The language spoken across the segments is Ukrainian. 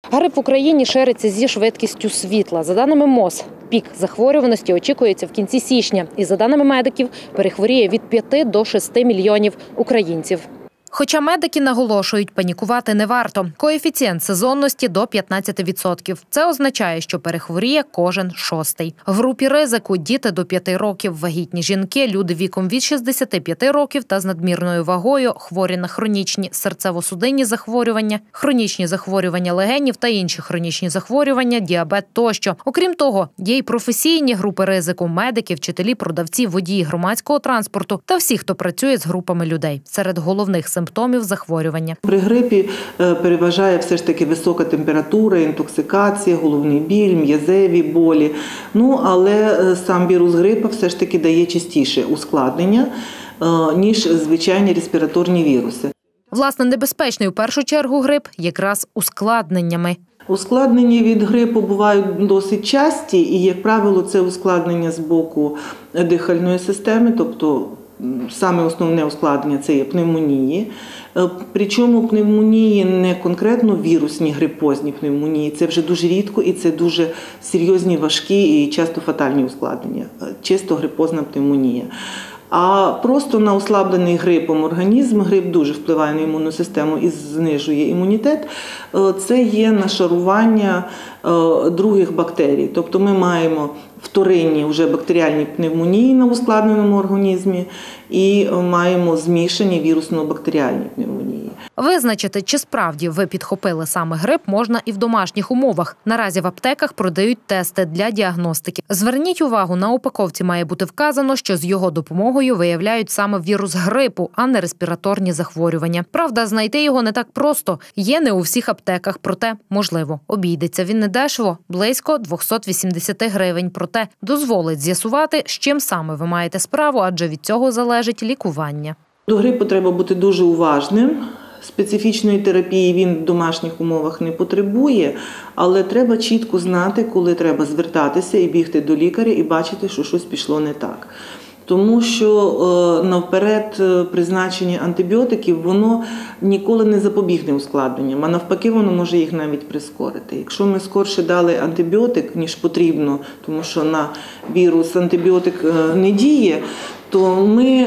Грип в Україні шириться зі швидкістю світла. За даними МОЗ, пік захворюваності очікується в кінці січня. І за даними медиків, перехворіє від 5 до 6 мільйонів українців. Хоча медики наголошують, панікувати не варто. Коефіцієнт сезонності до 15%. Це означає, що перехворіє кожен шостий. В групі ризику – діти до 5 років, вагітні жінки, люди віком від 65 років та з надмірною вагою, хворі на хронічні серцево-судинні захворювання, хронічні захворювання легенів та інші хронічні захворювання, діабет тощо. Окрім того, є й професійні групи ризику – медики, вчителі, продавці, водії громадського транспорту та всі, хто працює з групами людей. Серед головних симптомів захворювання. При грипі переважає все ж таки висока температура, інтоксикація, головний біль, м'язеві болі. Але сам вірус грипу все ж таки дає частіше ускладнення, ніж звичайні респіраторні віруси. Власне, небезпечний у першу чергу грип якраз ускладненнями. Ускладнення від грипу бувають досить часті і, як правило, це ускладнення з боку дихальної системи, тобто саме основне ускладнення – це є пневмонії. Причому пневмонії не конкретно вірусні грипозні пневмонії, це вже дуже рідко і це дуже серйозні, важкі і часто фатальні ускладнення. Чисто грипозна пневмонія. А просто на ослаблений грипом організм, грип дуже впливає на імунну систему і знижує імунітет, це є нашарування других бактерій. Тобто ми маємо вторинні вже бактеріальні пневмонії на ускладненому організмі і маємо змішані вірусно-бактеріальні пневмонії. Визначити, чи справді ви підхопили саме грип, можна і в домашніх умовах. Наразі в аптеках продають тести для діагностики. Зверніть увагу, на упаковці має бути вказано, що з його допомогою виявляють саме вірус грипу, а не респіраторні захворювання. Правда, знайти його не так просто. Є не у всіх аптеках, проте, можливо, обійдеться він недешево – близько 280 гривень. Проте дозволить з'ясувати, з чим саме ви маєте справу, адже від цього залежить лікування. До грипу треба бути дуже уважним. Специфічної терапії він в домашніх умовах не потребує, але треба чітко знати, коли треба звертатися і бігти до лікаря і бачити, що щось пішло не так. Тому що навперед призначення антибіотиків, воно ніколи не запобігне ускладненням, а навпаки воно може їх навіть прискорити. Якщо ми скорше дали антибіотик, ніж потрібно, тому що на вірус антибіотик не діє, то ми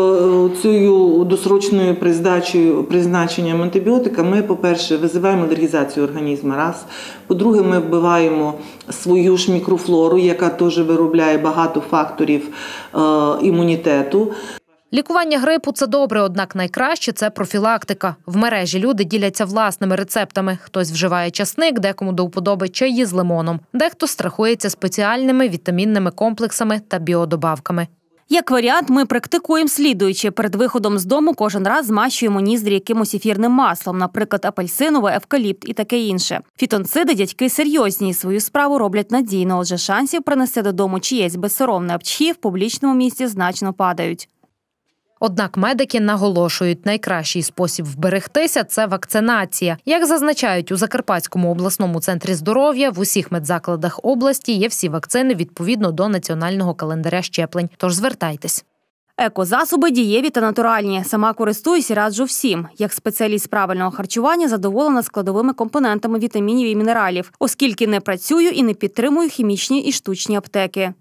цією досрочною призначенням антибіотика ми, по-перше, визиваємо алергізацію організму, раз. По-друге, ми вбиваємо свою ж мікрофлору, яка теж виробляє багато факторів імунітету. Лікування грипу – це добре, однак найкраще – це профілактика. В мережі люди діляться власними рецептами. Хтось вживає часник, декому до вподоби чаї з лимоном. Дехто страхується спеціальними вітамінними комплексами та біодобавками. Як варіант, ми практикуємо слідуючи. Перед виходом з дому кожен раз змащуємо ніздрі якимось ефірним маслом, наприклад, апельсинове, евкаліпт і таке інше. Фітонциди дядьки серйозні і свою справу роблять надійно, отже шансів принести додому чиєсь безсоромне апчхі в публічному місці значно падають. Однак медики наголошують, найкращий спосіб вберегтися – це вакцинація. Як зазначають у Закарпатському обласному центрі здоров'я, в усіх медзакладах області є всі вакцини відповідно до національного календаря щеплень. Тож звертайтесь. Екозасоби дієві та натуральні. Сама користуюсь і раджу всім. Як спеціаліст з правильного харчування задоволена складовими компонентами вітамінів і мінералів, оскільки не працюю і не підтримую хімічні і штучні аптеки.